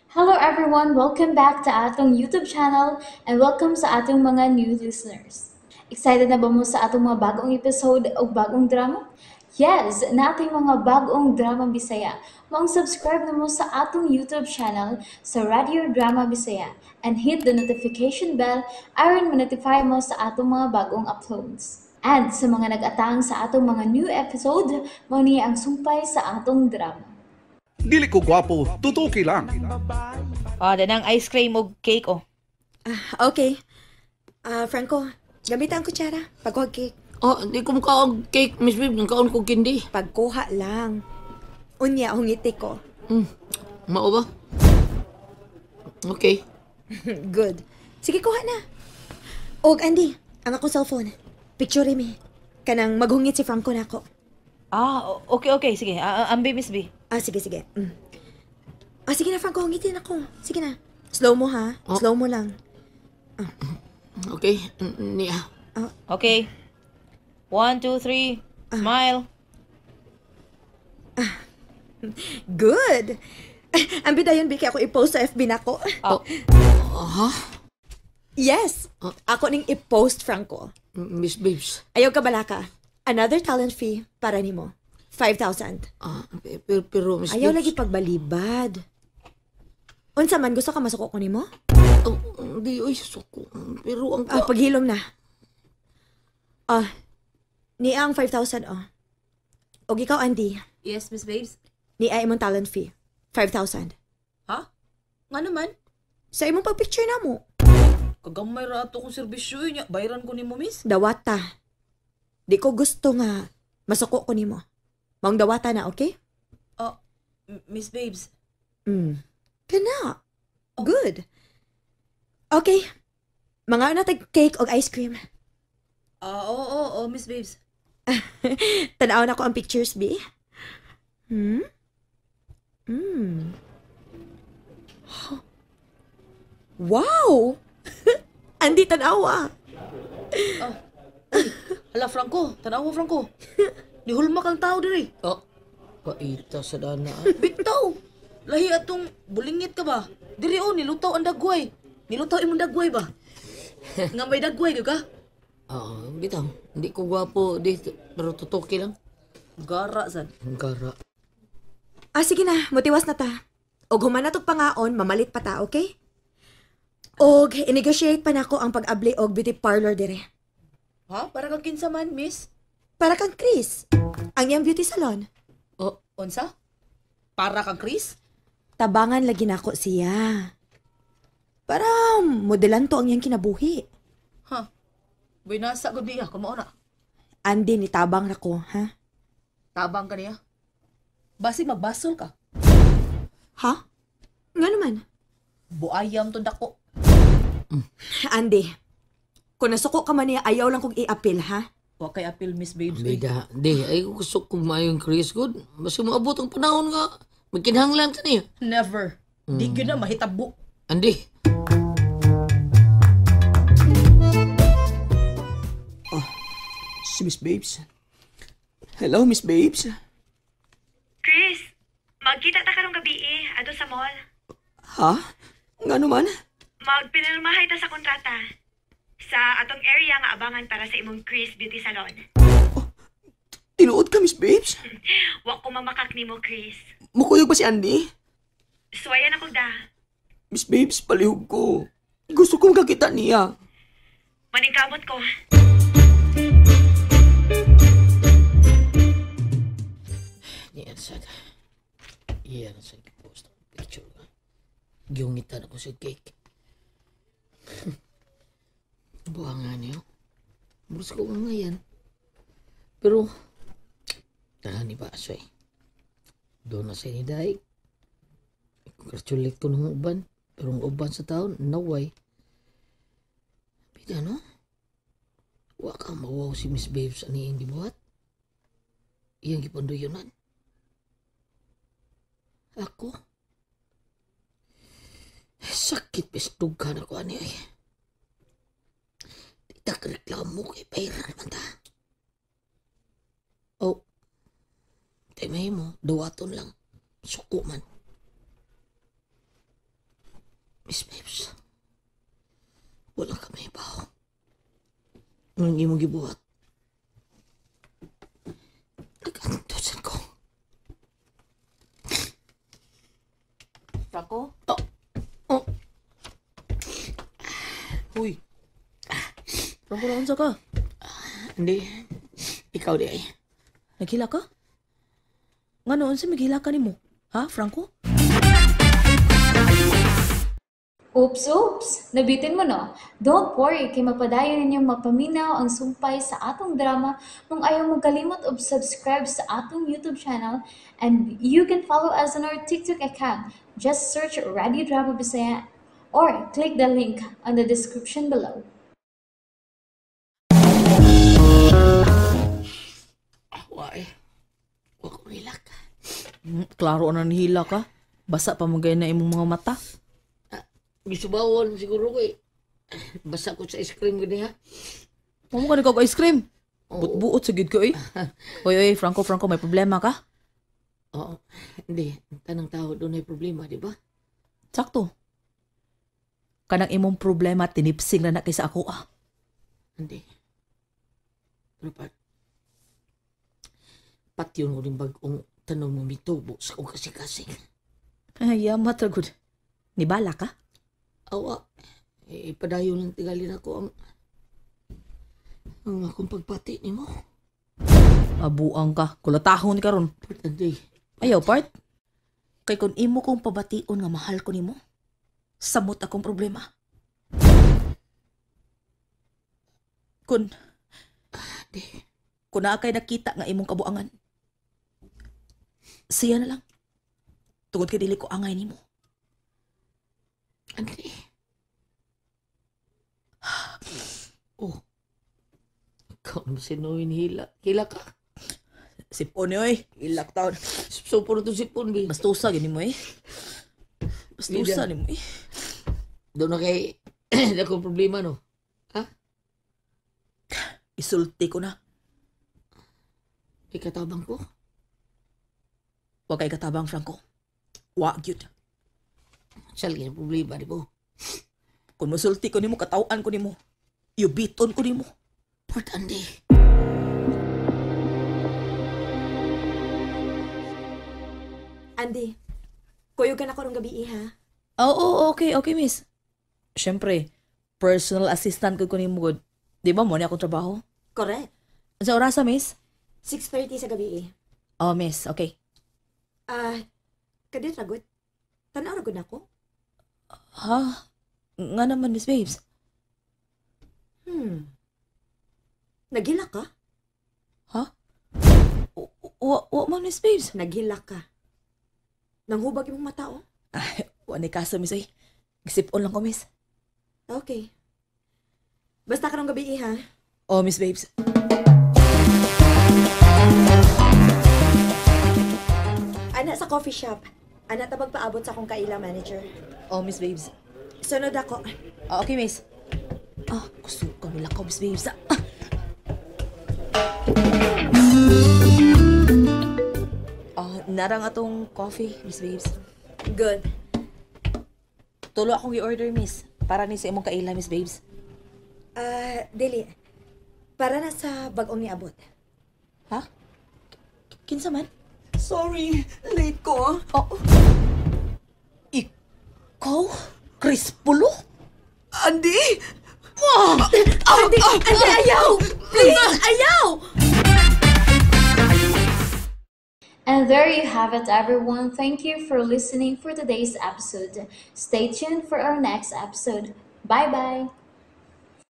Hello everyone, welcome back to atong YouTube channel and welcome sa atong mga new listeners. Excited na ba mo sa atong mga bagong episode o bagong drama? Yes, na ating mga bagong drama Bisaya. Mag-subscribe na mo sa atong YouTube channel sa Radio Drama Bisaya and hit the notification bell aron ma-notify mo sa atong mga bagong uploads. And sa mga nag-atang sa atong mga new episode, mao ni ang sumpay sa atong drama. Dili ko gwapo, tutuki lang. Danang ice cream o cake, oh. Okay. Franco, gamitan ko kutsara. Pagkuha cake. Di ko makaon cake, Miss Babe. Nagkaon ko candy. Pagkuha lang. Unya, hungiti ko. Mao ba? Okay. Good. Sige, kuha na. Og, Andy, ang akong cellphone. Picture mi. Kanang maghungit si Franco na ako. Okay. Sige, ambi, Miss B. Sige. Sige na, Franco, hungitin ako. Sige na. Slow mo, ha? Oh. Slow mo lang. Okay. Niya. Okay. 1, 2, 3. Smile. Good. Ang bidayon, Vicky, ako i-post sa FB na ko. Yes. Ako ning i-post, Franco. Miss Babes. Ayaw ka balaka. Another talent fee para nimo. 5,000. Pero Miss Ayaw Babes. lagi pagbalibad. Unsa man gusto ka masuko ko nimo? Di, oy, suko. Pero ang... Paghilom na. Ni ang 5,000 Og ikaw, Andy, Yes, Miss Babes. ni ay imong talent fee. 5,000. Ha? Nga naman? Sa imong pag-picture na mo. Kagamay rato kong serbisyo niya. Bayaran ko ni mo, miss. Dawata. Di ko gusto nga masuko ko nimo. Maong dawata na, okay? Miss Babes. Kana. Good. Okay. Mga na tag cake og ice cream. Oo, Miss Babes. Tanaw na ko ang pictures, B. Wow! Andi tanawa. Hala, Franco. Tanaw mo, Franco. Nihulma kang tao diri. Paita sa dana. Bitaw. Lahi atong bulingit ka ba? Diri nilutaw ang dagway. Nilutaw imong dagway ba? Nga may dagway ka? Bitaw. Hindi ko gwapo dito. Pero tutuki lang. Gara, san. Ang gara. Sige na, mutiwas na ta. Og human na tog pangaon, mamalit pa ta, okay? Og i-negotiate pa nako ang pag-abli og beauty parlor dire. Ha? Para kang kinsa man, miss? Para kang Chris, ang iyang beauty salon. Unsa? Para kang Chris? Tabangan lagi nako siya. Para modelan to ang iyang kinabuhi. Ha? Binasa ko diya. Kumao na. Andi ni tabang nako, ha? Tabang ka niya. Basi magbasol ka. Ha? Nga naman. Buayam to dako. Andi, kung nasuko ka man niya, ayaw lang kong i-appeal, ha? Wa kay appeal, Miss Babes. Bida. Di, ay gusto kong mayong Chris good. Basta maabot ang panahon nga. Magkinahanglan ka niya. Never. Di gyud na mahitabo. Andi. Si Miss Babes. Hello, Miss Babes. Chris, magkita ta karong gabi adto sa mall. Ha? Nga naman? Magpinirmahay ta sa kontrata. Sa atong area nga abangan para sa imong Chris Beauty Salon. Tinuod ka, Miss Babes? Wa ko mamakak nimo, Chris. Mukuyog ba si Andy? Suwayan ako da. Miss Babes, palihog ko. Gusto kong kakita niya. Maningkamot ko. Iyan sa post picture ka. Giyungitan ako sa cake. Buhangan niyo. Burus ko nga yan. Pero, tahan ni Baso eh. Doon na sa inidaig. Congratulate ko ng uban. Pero ang uban sa taon, naway. Pida no? Wa ka mawaw si Miss Babes ani hindi buhat. Iyang gipanduyonan. Ako? Sakit pistugan ako ani ay. Tidak reklamo kay pera naman ta. Temay mo, duwaton lang. Suko man. Miss Babes, wala kami ba? Anong imong gibuhat? Nag-antusan ko. Franco? Oh, Uy. Franco, naunsa ka? hindi. Ikaw di ay. Naghila ka? Nga noon sa maghila ka nimo? Ha, Franco? Oops! Nabitin mo no? Don't worry, kay mapadayon ninyong mapaminaw ang sumpay sa atong drama kung ayaw mo kalimot og subscribe sa atong YouTube channel and you can follow us on our TikTok account. Just search Radio Drama Bisaya or click the link on the description below. Why? Huwag ko hilak. Klaro na nahila ka. Basa pa mo na imong mga mata. Gisubawon siguro ko eh. Basa ko sa ice cream gani ha. Mamo ka nagkag ice cream. Oo. Buot-buot sa gid ko eh. Oy, Franco, may problema ka? Oo. Hindi. Tanang tao doon ay problema, di ba? Sakto. Kanang imong problema tinipsing na kaysa ako ah. Hindi. Pero pati yun mo rin bagong tanong mo mitubo sa kong kasing-kasing. Ay, yamat ra gud. Nibala ka? Awa. Padayo lang tigalin ako ang akong pagpati ni mo. Abuang ka. Kulatahon ka ron. Importante. Ayaw, part. Kay kung imo kong pabation nga mahal ko nimo, samot akong problema. Kun na kay nakita nga imong kabuangan, siya na lang. Tungod kay dili ko angay nimo. Andi. Oh. Ikaw naman sinuhin hila. Hila ka. Sipon ni oy. Ilak taon. Supo na itong sipon, Bi. Bastusa gini mo eh. Bastusa ni mo eh. Doon na kay akong problema, no? Ha? Isulti ko na. May katabang ko? Huwag kay katabang, Franco. Wag yun. Sal yung problema, di ba? Kung masulti ko nimo, katawaan ko nimo. Yubiton ko nimo. Importante. Andy, kuyog ka na ko rong gabi ha? Oo, okay, miss. Siyempre, personal assistant ko nimo good. Di ba mo ni akong trabaho? Correct. Sa orasa, miss? 6:30 sa gabi Oh, miss, okay. Kadit ragot. Tanaw ragot na ko? Ha? Nga naman, Miss Babes. Naghila ka? Ha? Wa man, Miss Babes. Naghila ka. Nanghubag imong mata, oh. Ay, wa ni kaso, Miss. Ay. Gisipon lang ko, Miss. Okay. Basta ka rong gabi ha? Oh, Miss Babes. Ana sa coffee shop. Ana ta magpaabot sa akong kaila manager. Oh, Miss Babes. Sunod ako. Ah, okay, Miss. Gusto ko nila ko, Miss Babes. Narang atong coffee, Miss Babes. Good. Tulo akong i-order, Miss. Para ni sa imong kaila, Miss Babes. Dili. Para na sa bagong niabot. Ha? Kinsa man? Sorry, late ko. Ikaw? Chris Pulo? Andy! Andy, ayaw! Please, ayaw! And there you have it, everyone. Thank you for listening for today's episode. Stay tuned for our next episode. Bye bye.